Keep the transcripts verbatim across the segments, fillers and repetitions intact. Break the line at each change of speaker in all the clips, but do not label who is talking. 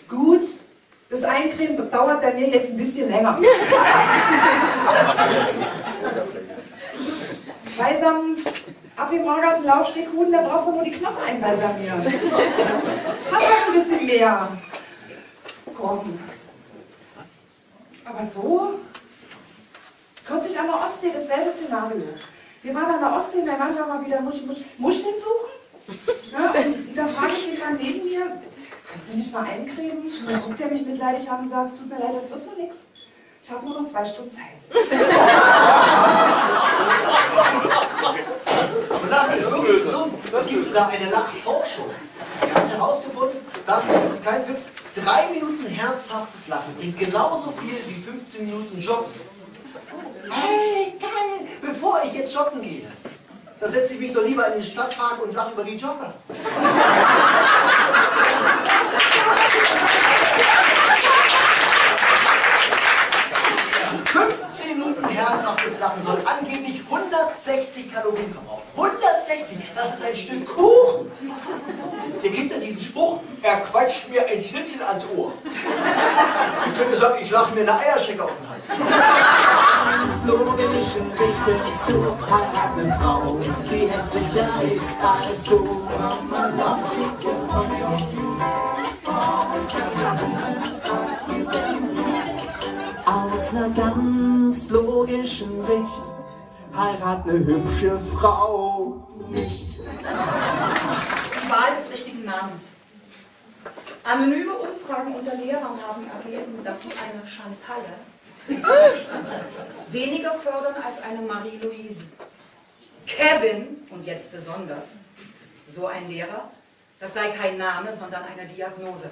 Gut, das Eincremen dauert bei mir jetzt ein bisschen länger. Bei so einem abgemagerten Laufsteghuhn, da brauchst du nur die Knochen einbalsamieren. Ich hab halt ein bisschen mehr. Komm. Aber so? Kürzlich an der Ostsee dasselbe Szenario. Wir waren an der Ostsee und der Mann war mal wieder Musch, Musch, Muscheln suchen. Ja, und da frage ich den dann neben mir, kannst du mich mal eincremen? Und dann guckt er mich mitleidig an und sagt, es tut mir leid, das wird nur nichts. Ich habe nur noch zwei Stunden Zeit.
Aber Lachen ist wirklich gesund. Es gibt sogar eine Lachforschung. Wir haben herausgefunden, dass, das ist kein Witz, drei Minuten herzhaftes Lachen bringt genauso viel wie fünfzehn Minuten Joggen. Hey, geil! Bevor ich jetzt joggen gehe, da setze ich mich doch lieber in den Stadtpark und lache über die Jogger. fünfzehn Minuten herzhaftes Lachen soll angeblich hundertsechzig Kalorien verbrauchen. hundertsechzig! Das ist ein Stück Kuchen! Der kennt ja diesen Spruch, er quatscht mir ein Schnitzel ans Ohr. Ich könnte sagen, ich lache mir eine Eierschecke aus dem Hals.
Logischen Sichten zu heiratende Frau, die hässlicher ist als du. Aus einer ganz logischen Sicht heirat eine hübsche Frau nicht.
Die Wahl des richtigen Namens. Anonyme Umfragen unter Lehrern haben ergeben, dass sie eine Chantalle weniger fördern als eine Marie-Louise. Kevin, und jetzt besonders, so ein Lehrer, das sei kein Name, sondern eine Diagnose.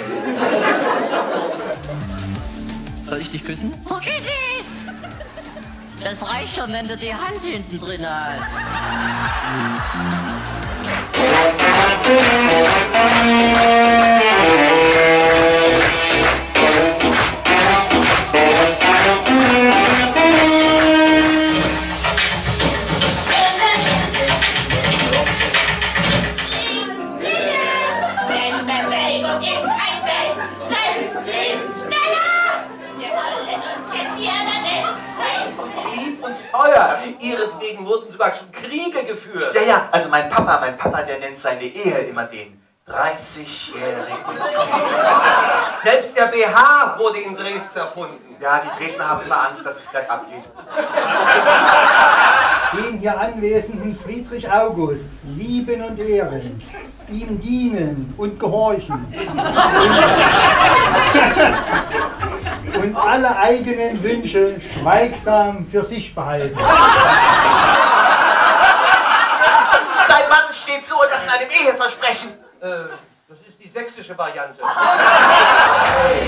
Soll ich dich küssen?
Vergiss es! Das reicht schon, wenn du die Hand hinten drin hast.
Ihretwegen wurden sogar schon Kriege geführt.
Ja, ja, also mein Papa, mein Papa, der nennt seine Ehe immer den dreißigjährigen.
Selbst der B H wurde in Dresden erfunden.
Ja, die Dresdner haben immer Angst, dass es gleich abgeht.
Den hier anwesenden Friedrich August lieben und ehren, ihm dienen und gehorchen. Und alle eigenen Wünsche schweigsam für sich behalten.
Seit wann steht so das in einem Eheversprechen?
Äh, das ist die sächsische Variante.